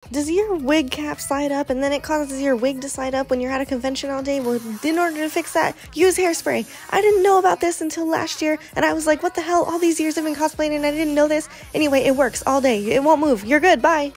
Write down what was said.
Does your wig cap slide up and then it causes your wig to slide up when you're at a convention all day? Well, in order to fix that, use Hairspray. I didn't know about this until last year, and I was like, what the hell? All these years I've been cosplaying and I didn't know this. Anyway, it works all day. It won't move. You're good. Bye.